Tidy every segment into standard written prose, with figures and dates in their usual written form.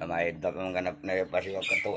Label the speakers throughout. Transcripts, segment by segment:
Speaker 1: Maidap ang ganap na pasiwag ka to.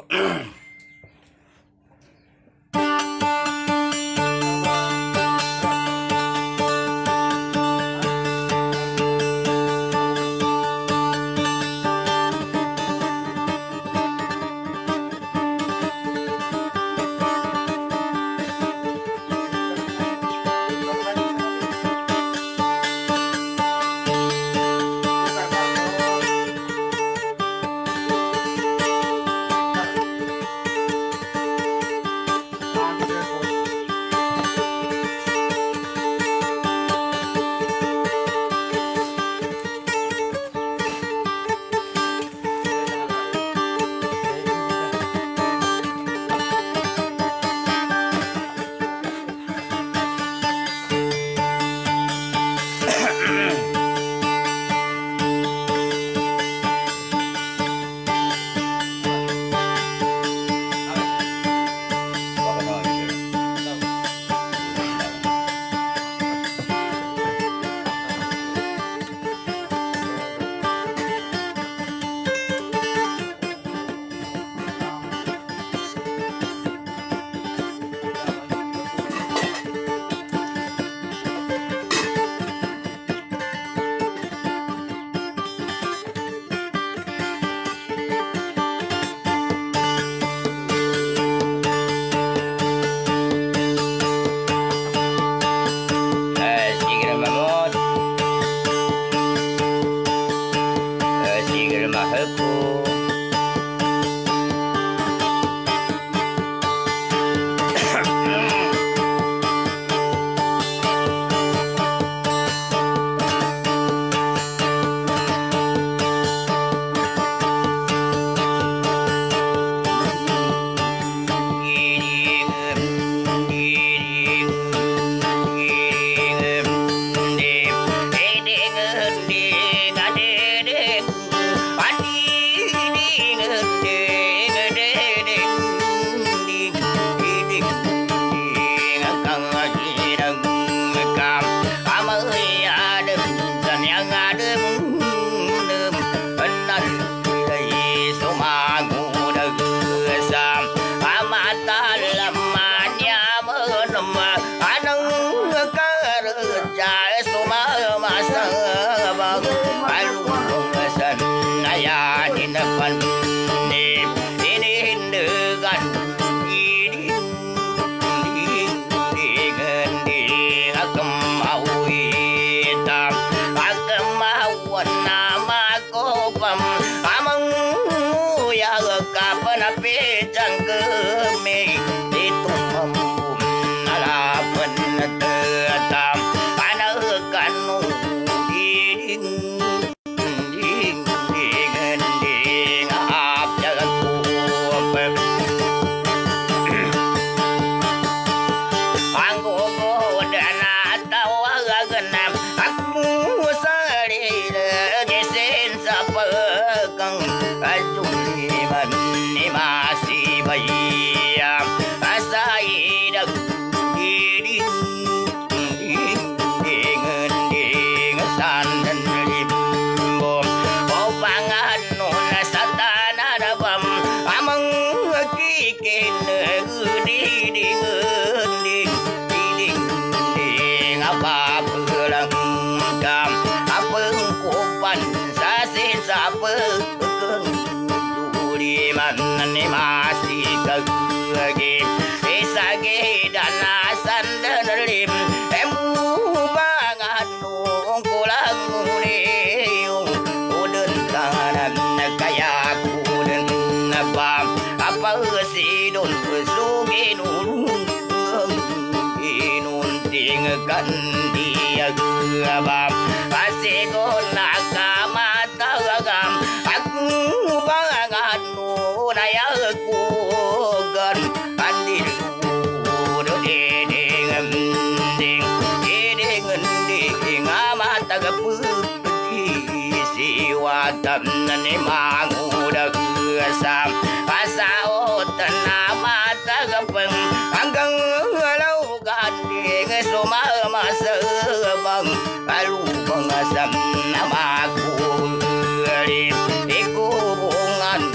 Speaker 2: Nama aku iku bungan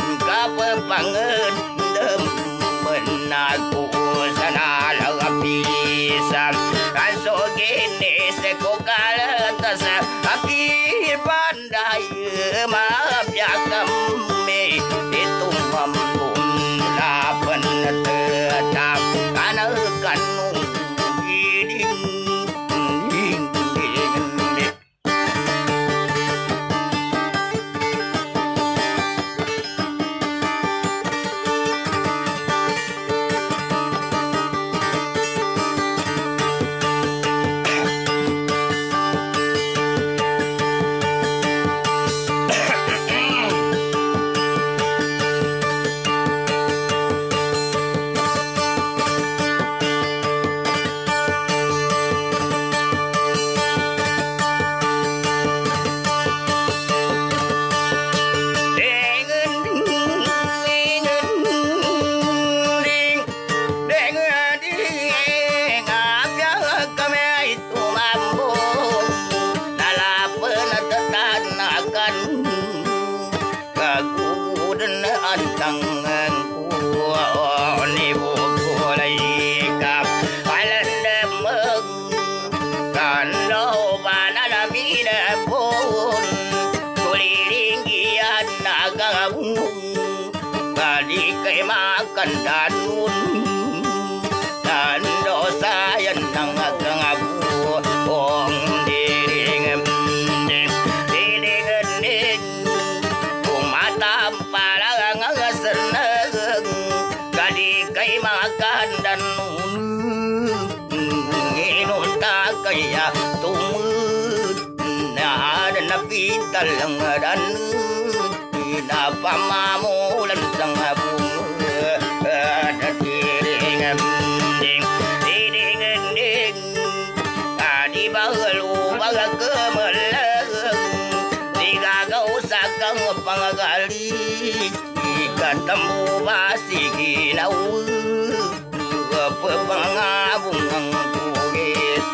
Speaker 1: Aki pandai maaf ya kami itu mampu lapan tetap karena kanung giding makan danun dan dosa yang ngabu ong diring diring kumatam palang seneng gadi kai makan danun inun tak kaya tumut na nabi talang dan napamamulan sang abung di bahalu baga kemelang tiga kau sakang pangali ketemu basi kinau pepangabung bukit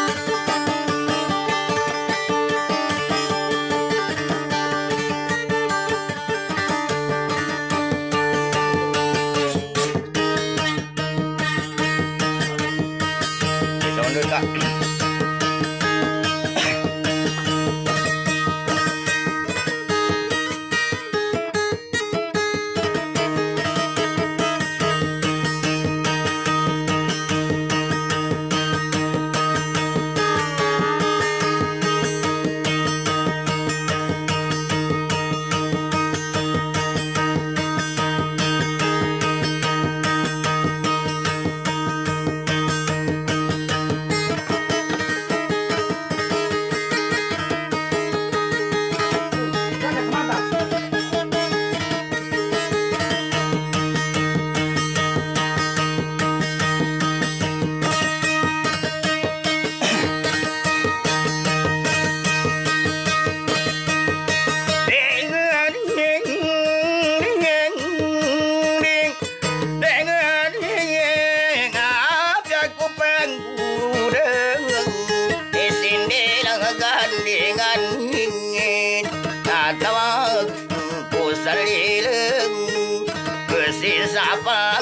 Speaker 1: siapa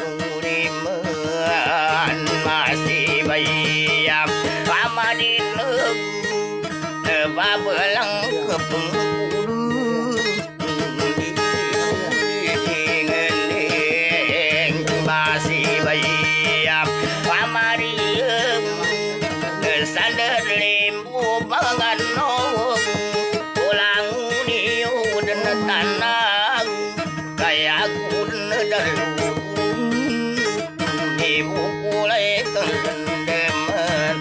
Speaker 1: kenguriman masih bayam pamadin babelang ke penghulu masih bayam pamadin sadar limbu bangan nong ulang uniu dan tanah kayak dari ibu mulai kendeman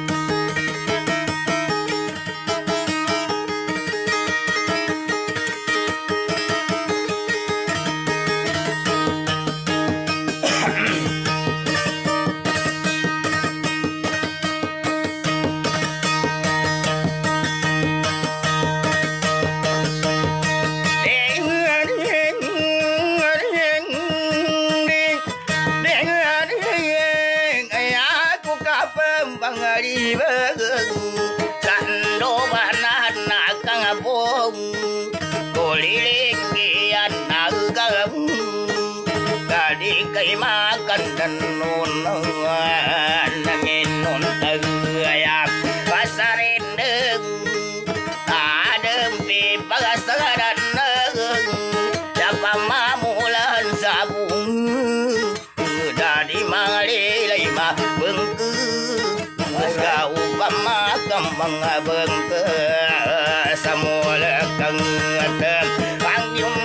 Speaker 1: makam mengabeng ke samula kengetem pangjum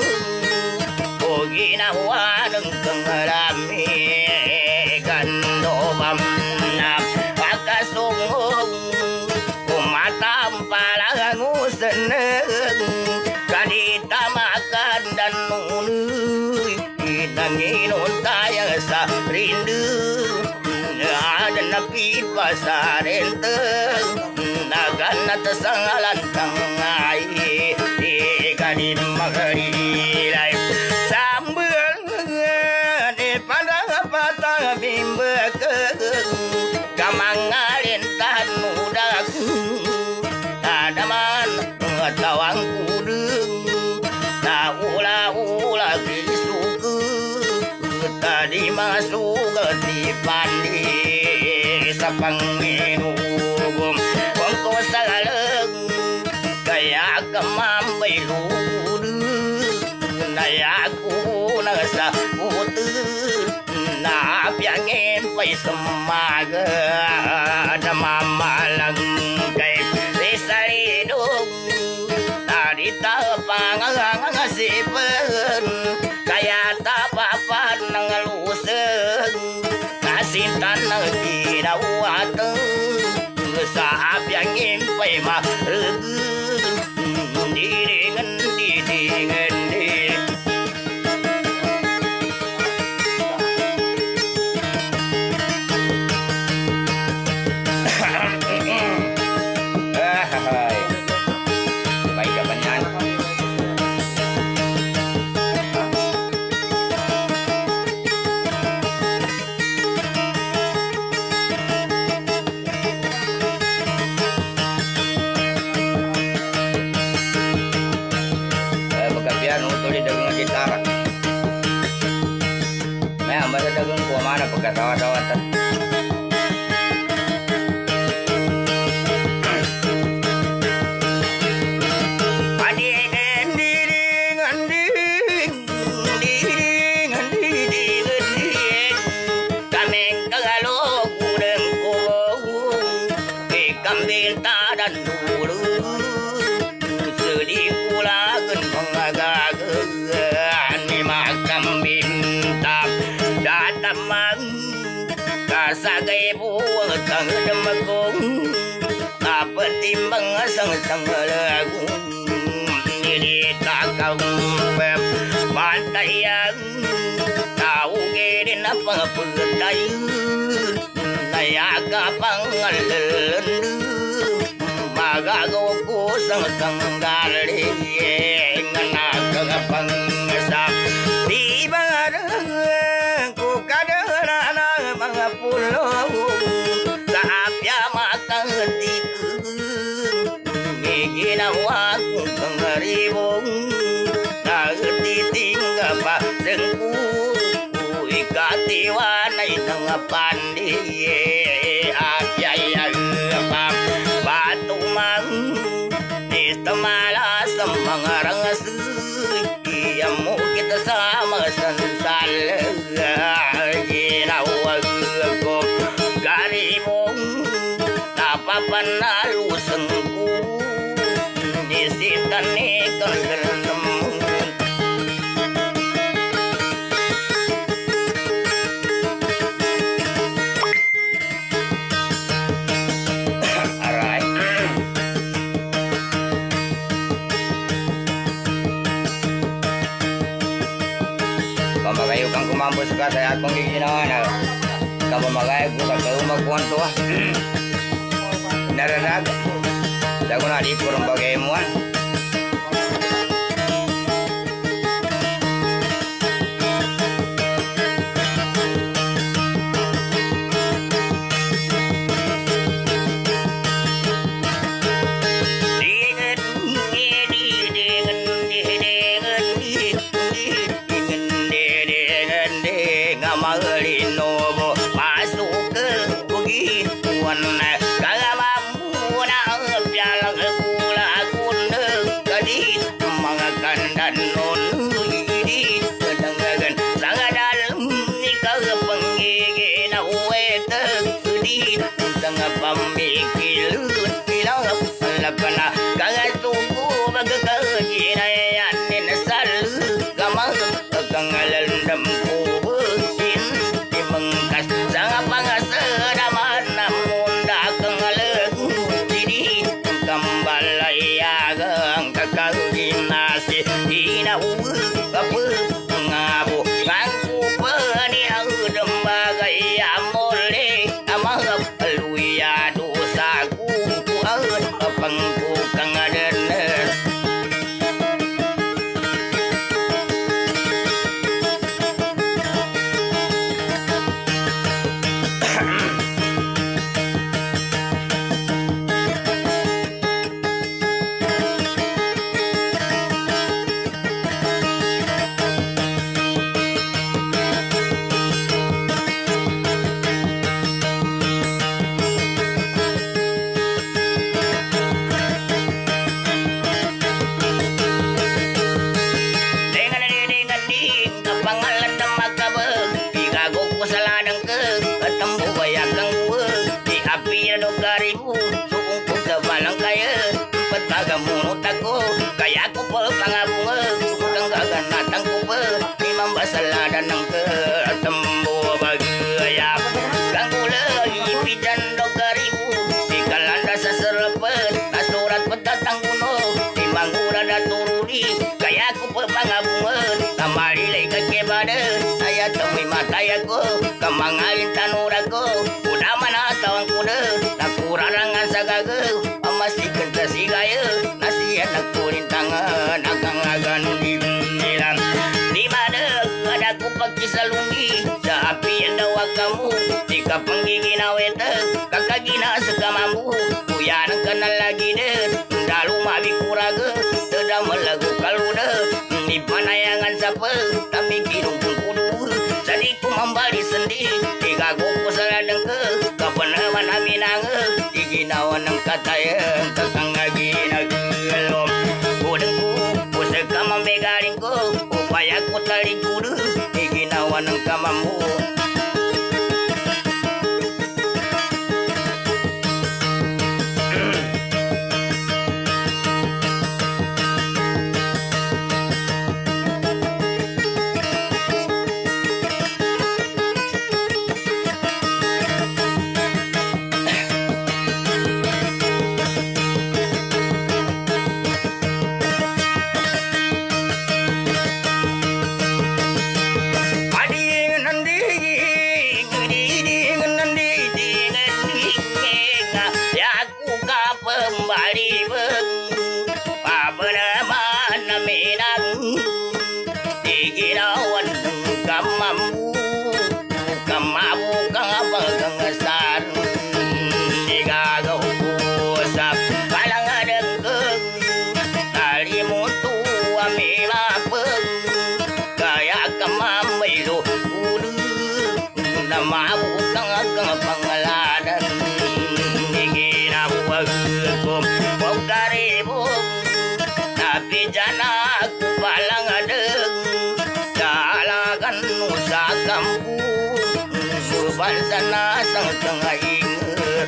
Speaker 1: ogina waneng kengerami gandobam nam pakasungong umatam palangu seneng kadita makan dan nunui nanginun tayang sa rindu ada napi pasar enteng nagan tesangalan tangai kadin magarilai sambel di pandang patang bimbe kamangalin tan mudak ada man tawang kudung na ula kisuku tadi masuk di pandi sapanginugum kongko sagaleng kaya kemambai ludu nayaku nasa putu na piangin pai semaga ada mamalang kay risalidung tadi tapangang ngasipen kaya tapapan nangaluseng kasintan nang kinawateng saap yang impai mah didingen baik kapan gitar. May ambas dagang ko mana pagkatawa-tawatan. Sagai buang tang magong napatimbang sang lagung ini takang pem pantayan tau gedin apa pagtayun nayaga pangalelen magago ko sang tanggali nganaga pangasap di barang ko kadana mga pulau saapya makangtikun ginawa kong pangaribong nagtiting pa sengku ikatiwanay ng pandi apyay pam batumang nistamala sa mga rangasy iyamo kita sama sansal ginawag ko garibong napapanalusang ko nisitan ni kandalam aray pamagayo kang kumambos ka sa akong giginawa na kapamagay ko sa kaumagkuhan to naralag dago na di kurang bagay mo Kala mamuna pialang kula kunde pena kagatuku magkakaginayan ninasal kamang kangalandam ko in timangkas sa pangasaraman na munda kangalag sini kambalayagang kakaginasi inawu kapu ngabo ngangku pani ang dembagay amole amang luya dosaku kuan pangku kangadener munot ako kaya ko pa pangabunga kung gaganatang ko pa limang basaladan ng katambo bagayap kang ulay ipidan do karibu di kalanda sa sarapan nasurat padatang kuno limang ura na turuli kaya ko pa pangabunga kamalilay kakebadan ayat kami matay ako kamangalin tanura ko udah manatawang kuda nakurarangan sa gagaw masikan sa sigaya nasiyan nagpunin tangan agang-agan nilang di mana ada ko pagkisalungi sa api ang dawa kamu di ka panggiginawetan kakagina sa kamamu kuya ng kanal lagi din dalu mabikuraga tada malago kaluda di panayangan sa pa kami kinungkung kudu sa di kumambali sendi di gago ko sa ladang ka kapanaman namin ang di ginawa ng katayang kakangagi nagulom kudeng ko pusa kamambegaring ko upaya ko taling kudu di ginawa ng kamamu pangalanan ginabuwag ko huwag karibog tapi jana aku palang adeng dalagan sa kampu suban sana sang tengah inget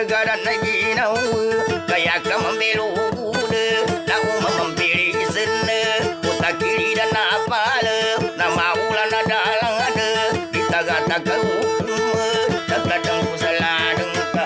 Speaker 1: negara naginaw kaya ka mambelugude na umamambili sene utak kiri dan napala na maulan na dalang ada ditagataga hukum nagladang kusaladang ka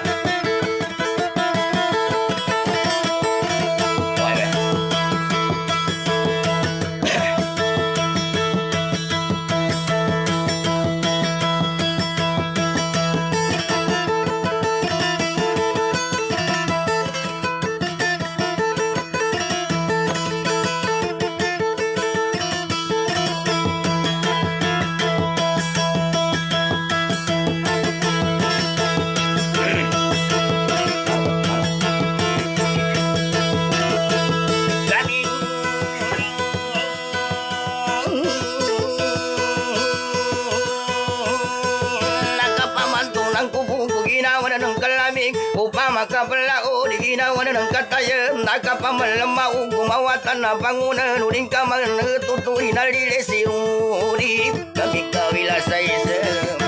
Speaker 1: upama kabelao di ginawan ng katayam nakapamalamaw gumawatan na bangunan uling kamang tutuloy na lilesiuri kami kawila sa isa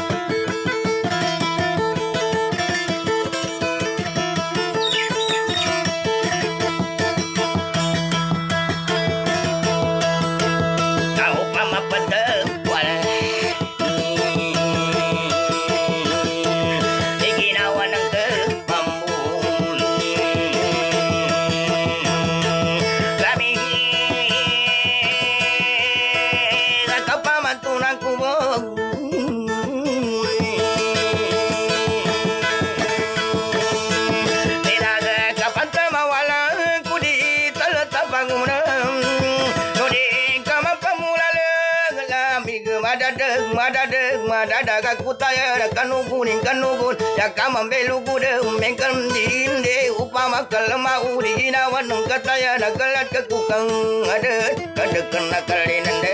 Speaker 1: madadaga kutaya kanugun ya kamambelugude mengkam dinde upama kalama uri ginawan ng kataya nagalat kakukang ada kadekan nakalinande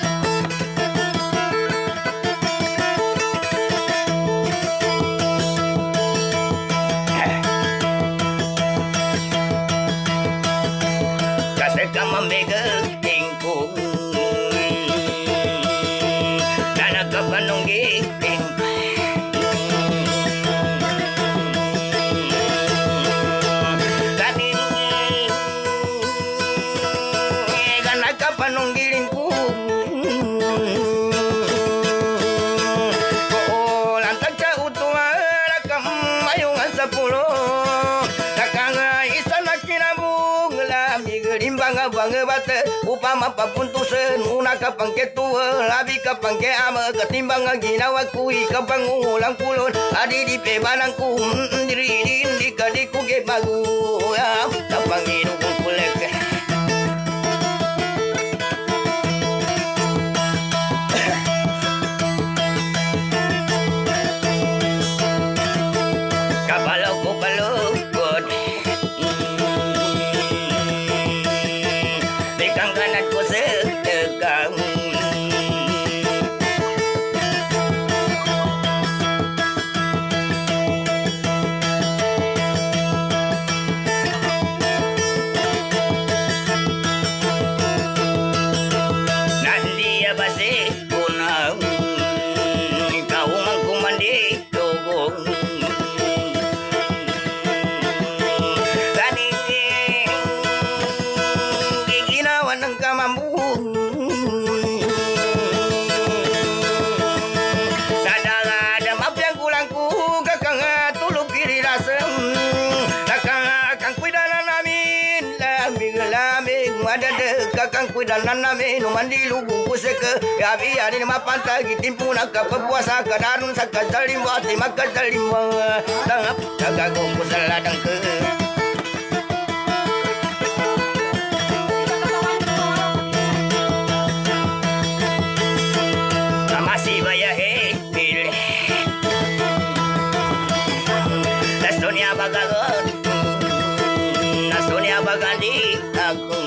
Speaker 1: kasih kamambega tingkung Kapanunggi kanin kana kapanunggiling ku ko lantak ca utua rakam mayung sapulo nakanga isana kinabung lami gerimbang bang bate upama papuntusen unaka pangketu labi ka pangke ama ketimbang ginawa kui ka pangulang kulon adi di pebanangku diri di kadiku ge bagu ya kapangiru kulek kapalo kupalo god bekang kanan ko setegang kakang kuidanan nami numandi lugu kuseke ya biar ini mapanta gitimpu nak kepuasa kedarun sakajalim wati makajalim tangap kagago kusaladang ke masih bayar pilih Nasonia bagagon Nasonia bagandi aku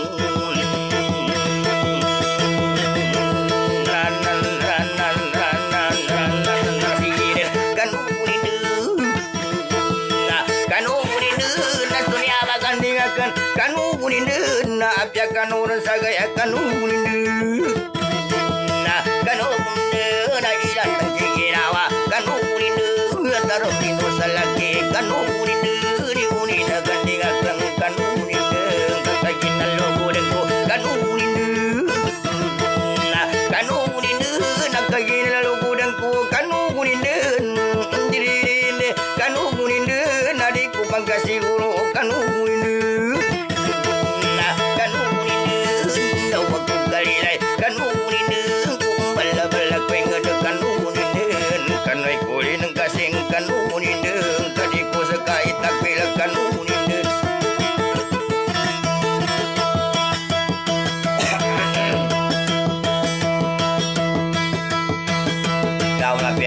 Speaker 1: kanu munindu na apya kanu rasagaya kanu munindu na kanu munindu na ilan tangkirawa kanu munindu taruh pinu salaki kanu munindu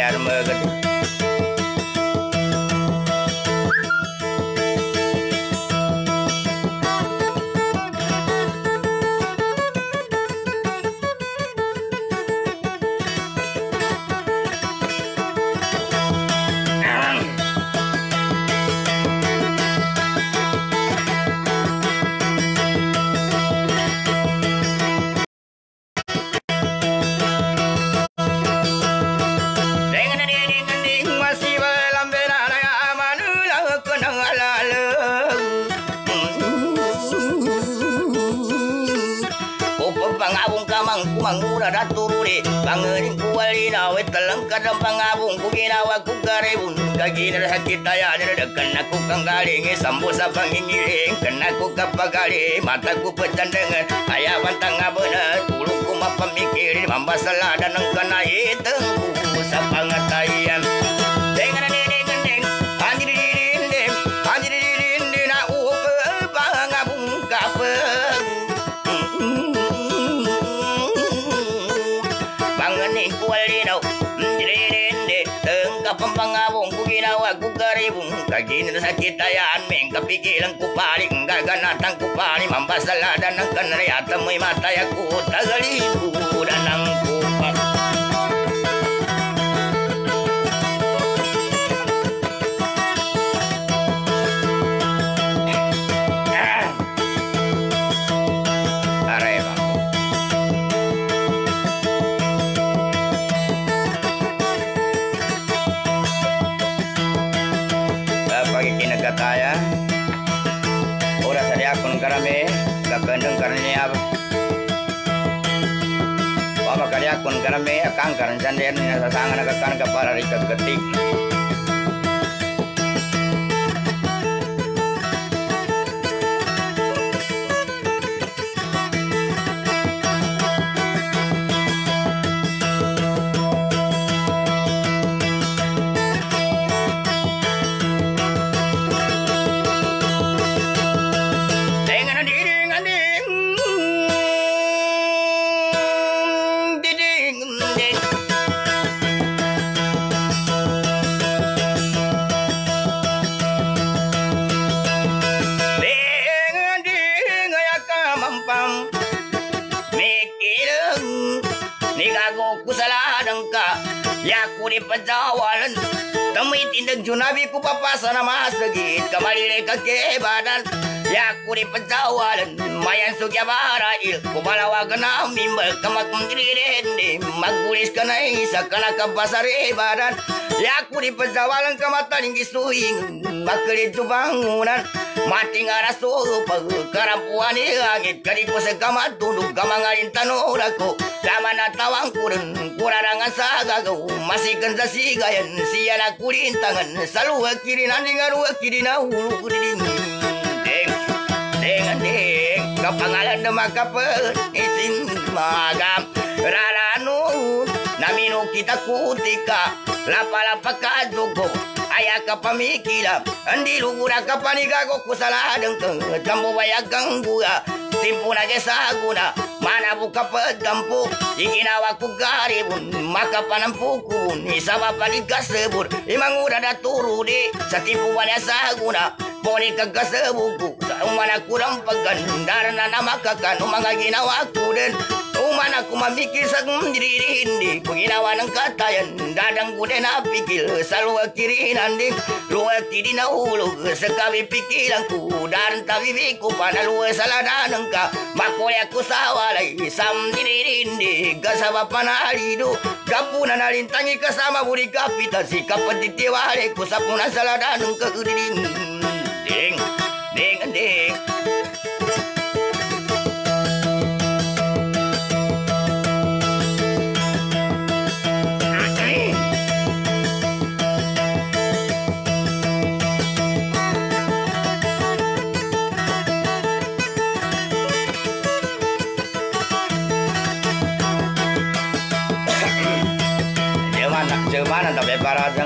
Speaker 1: biar meged. Mangura datururi bangerin kuwalina wetelang kadang pangabung kuginawa kugarebun kagina sakitaya dedekan aku kanggaling sambosa pangingiling kena ku kapagali mataku pecandengan aya bantang abena tulungku mapamikir mambasala dan kena itengku sapangatayan dengan ding anjirinding na pangabung kapeng pempangabong ku ginawa ku karibong kagina sakit ayaan meng kapikilan ku paling gaganatang ku paling mambasaladan ng kanayata mo'y matay ako tagalibu dan ang kupa kaya ora sadia kun karame kakandeng karanya baba karya kun karame akang karan janden sasangan kakan kapara rika ketik Pajawalan temui tindak junabi ku papasana masagit kamalile kake badan ya ku di pajawalan mayan sugya barail ku balawa gana mimbal kamak mendiri magulis kanai sakala kapasare badan ya ku di pajawalan kamataling gisuing makali bangunan mati ngaraso karampuan angit kadi ko sa kamat tunduk kamangalin tanurako kamana tawang kurun kurarangan sagagaw masikan sa sigayan siya na kurintangan saluwa kirinan dingaruwa kirina hulu ding ding kapangalan na makapal isin magam rarano namino kita kutika lapa-lapa kadugo aya ka pamikila andi lugura ka panigago kusaladang tambo bayagang buya timpo na gesaguna mana buka pedampu iginawa ku garibun maka panampukun isaba panigasebur imangura daturu di satipu wala saguna poni kagasebuku sa umana kurang pagandarna na makakan umanga ginawa ku den umana ku mamikir sa dirindi ku ginawa ng katayan dadang ku den apikil sa luwa kirinan ding luwa kirina ulog sa kabi pikilan ku daran tabibi ku panaluwa sa ladanang ka makoya ku sawalay sam dirindi kasaba panalido kapuna nalintangi kasama buri kapitan si kapatitiwale ku sa puna sa ladanang ka ding ding ding Mana tak bebaradang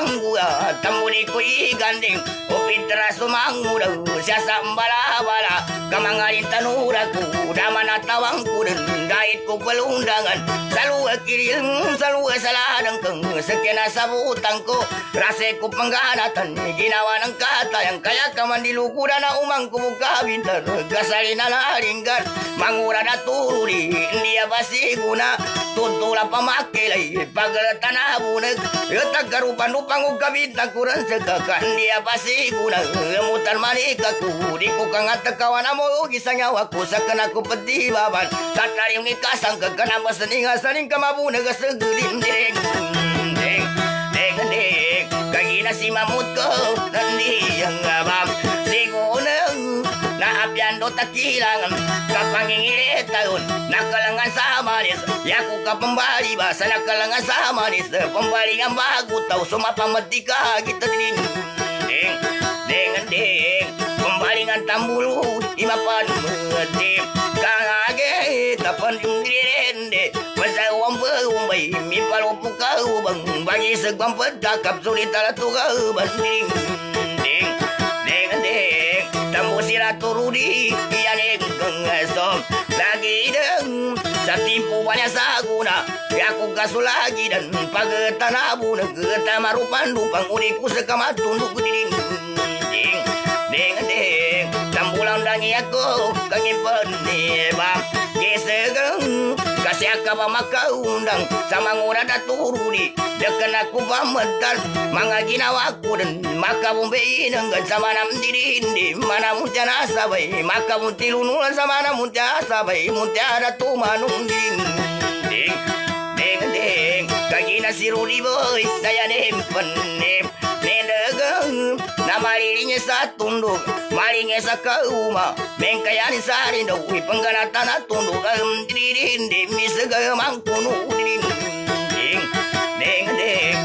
Speaker 1: manggura tambuni kui ganding upitra sumangura siasa bala-bala kamangalin tanuraku damana tawangku dan gaitku pelundangan selalu kirim selalu saladang keng sekena sabutangku raseku pengganatan ginawa ng kata yang kaya kaman diluku dana umangku buka bintar gasalina laringgar mangura na tururi dia basi guna tuntula pamakilay pagal tanah bunag tagarupan upang ugabita kurang sekakan dia basi guna mutar manikaku di kukang at kawan mo gisang nyawaku sakan aku peti baban tatari yung ikasang kagana masaning asaning kamabunag asagulin ding ding ding ding kagina si mamut ko nandiyang abam sigunang naapyan do takilangan kapangingilit taon nakalangan sa manis yaku kapambali basa nakalangan sa manis pambali ang bago tau sumapamatika kita ding ding ding ding pambalingan tambulu imapan medim kangage tapan dirende pasawang berumbay mipalupu kaubang bagi segam pedakap sulit alatuga banding ding ding ding tambu silaturudi iyaning kengesom lagi deng satimpu banyak saguna yaku kasu lagi dan pagetanabu negeta lupang uniku sekamatunduk ding ding ding ding tambulang dangi aku kangimpen nebam gesegeng kasih akaba maka undang sama ngurada turuni deken aku pamedan mangaginawaku dan maka bumbein enggan sama nam dirindi mana muntana sabai maka muntilunulan sama nam muntana sabai muntana tu manung ding ding ding ding kagina siruli boy saya nempen nem nedegang namalilinya sa tunduk malingnya sa kauma bengkayan sa rindaw ipangganatan at tunduk dirindi misagamang puno ding ding ding ding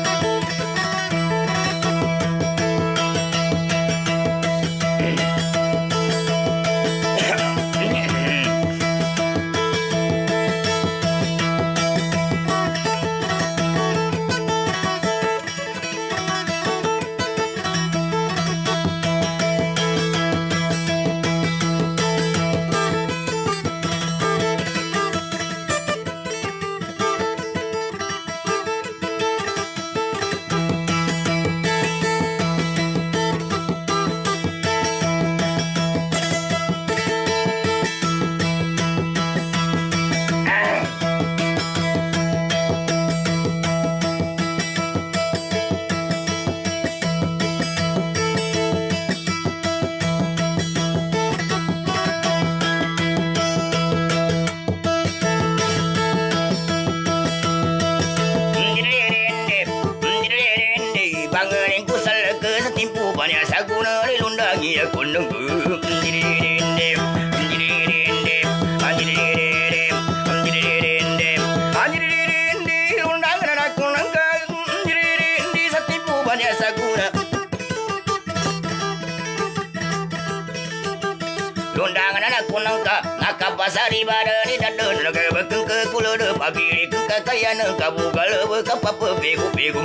Speaker 1: Lundangan anak kunangka nakapasari badani dadon nagabekeng ke kulo de pagiri ke kakayan kabugal kapapa pegu pegu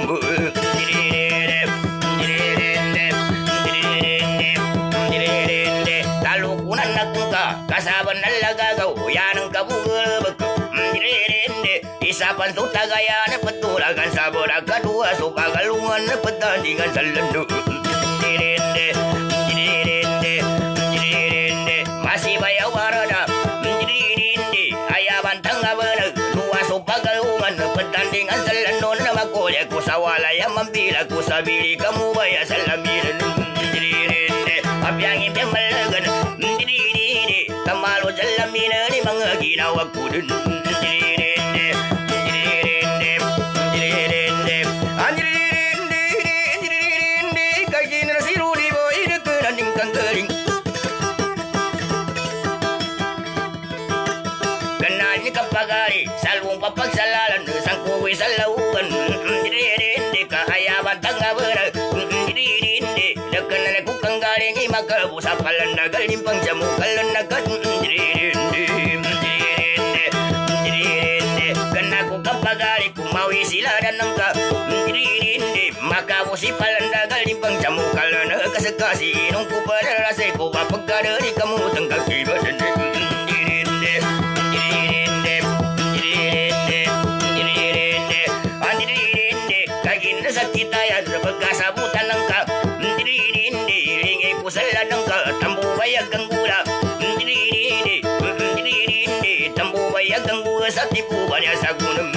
Speaker 1: talukunan nakunka kasaban nalagagaw yanang kabugal beku isapan tutagayan petulagan sabora kadua supagalungan petandingan salendo masih bayar warna dirindi ayaban tangga bener dua supagalungan petandingan salendo nama kolya ku sawala yang mambila ku sabili kamu bayar salamiran dirindi apiangin pemelagan dirindi tamalu salamina ni mangagina wakudun pagari salwong papagsalalan sangkuwi sa laugan dirindi kahayaban tangga bener dirindi dekan na kukang galing imakabu sa palanagal nimpang jamu kalanagat dirindi kana ko kapagari kumawi sila dan nangka dirindi makabu si palandagal limpang jamu kalana kasekasi nungku pada rasa ko papagada di kamu tengkak tiba sakit ayat bekas sabutan nangka kusala nangka tambu bayag ganggula tambu bayag ganggula sa tipu banyak sagunam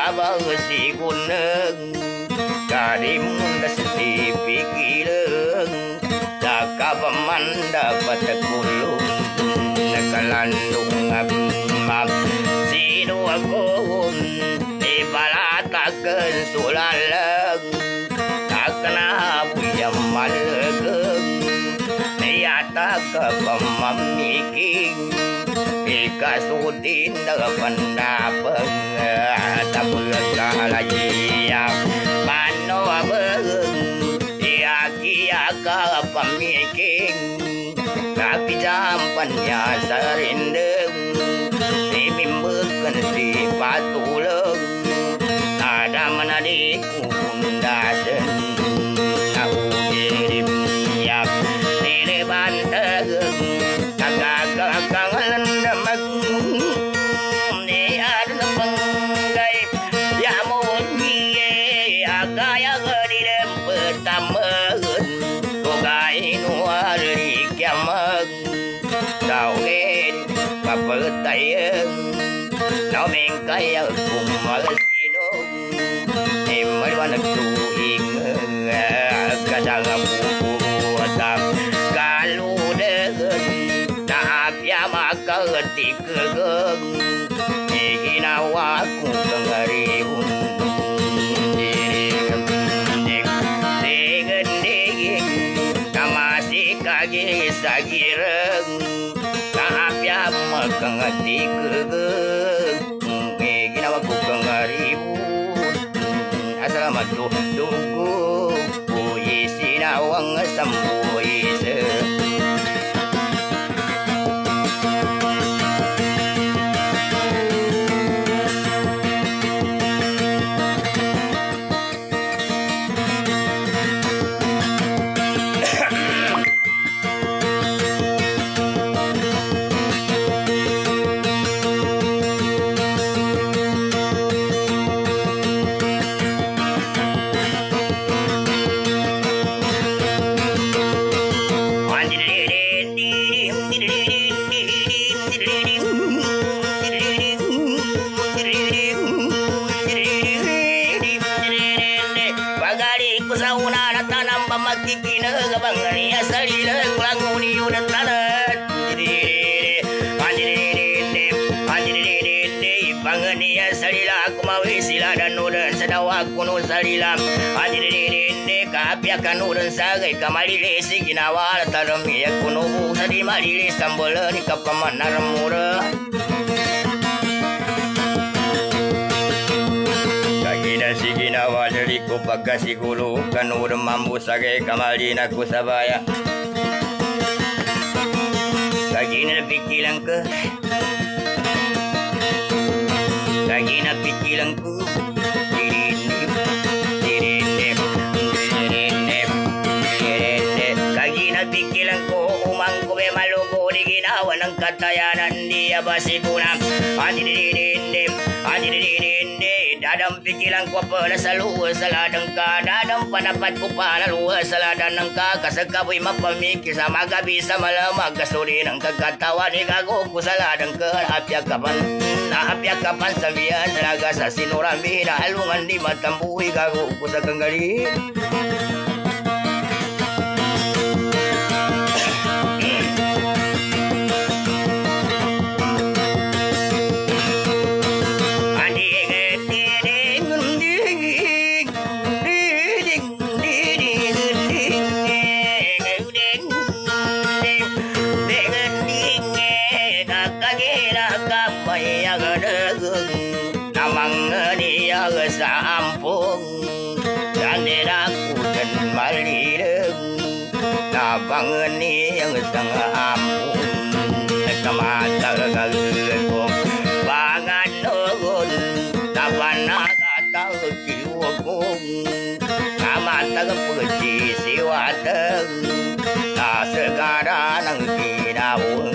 Speaker 1: si gunung kadimun da setipi kileng patekulung nakalandung abmam sino ako ibalataken sulalang takna buyam malageng niyata ka pamamiking ikasudin na pandapeng tapag kalayang mano abeng iya ka pamiking kapijampan niya sa rindeng imimbekan di patuleng ada manadi kundasen naugirim yak nire banteng kagagakangalan damag ni ada penggai ya mo hiye agaya gadidem pertama kiamag tawin kapatayang naming kaya kumalsinong imaliwanag tuing kadang pupuatang kaludagan naapya makatikagang iginawa kong kangaribun sagireng kaapya makangati kegeng ginawa ko kangaribut asalamat dugo puyi sinawang sambuy se kuno salila adirinde kapya kanurun sagai kamalile siginawala tarami kuno busa di malile sambolani kapamanar mura kagina siginawala liko pagkasigulu kanurun mambu sagai kamalina kusabaya kagina pikilang ke kagina pikilang ku pikilan ko umang ko be malugo di ginawa ng katayanan di abasiguna andirinde dadam pikilan ko pala sa luwa sa ladang ka dadam panapat ko pala luwa sa ladang ng ka kasagaboy mapamiki sa magabi sa malamag kasuri ng kagatawa ni gago ko sa ladang ka apya kapan sa biyan sa laga sa sinurami na halungan di matambuhi gago ko sa kanggali sampung danderaku dan malireng nabangan ni yang setengah ampun kamata gagalku bangan nugun tabanaga tau kiwakung kamata puji siwateng na segara nang kinawung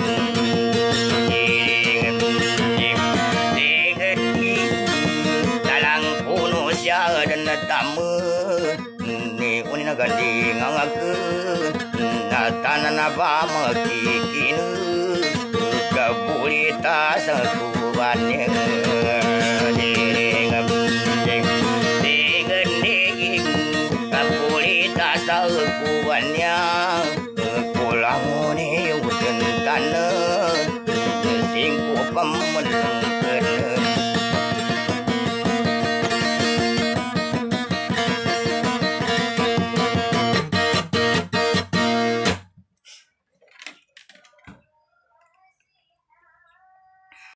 Speaker 1: dan tamu ni unina gandi ngangake natana napa makikin kabulita sakubannya direngam dengan kabulita sakubannya pulang ni melengkeun